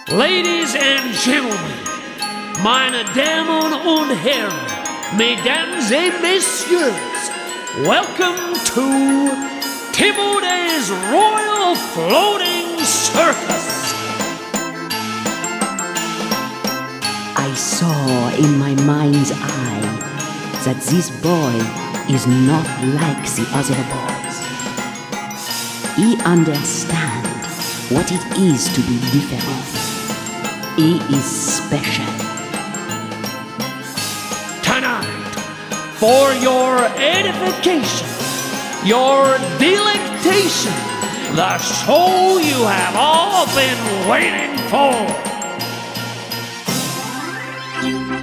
Ladies and gentlemen, meine Damen und Herren, mesdames et messieurs, welcome to Timothy's Royal Floating Circus. I saw in my mind's eye that this boy is not like the other boys. He understands what it is to be different. He is special. Tonight, for your edification, your delectation, the show you have all been waiting for.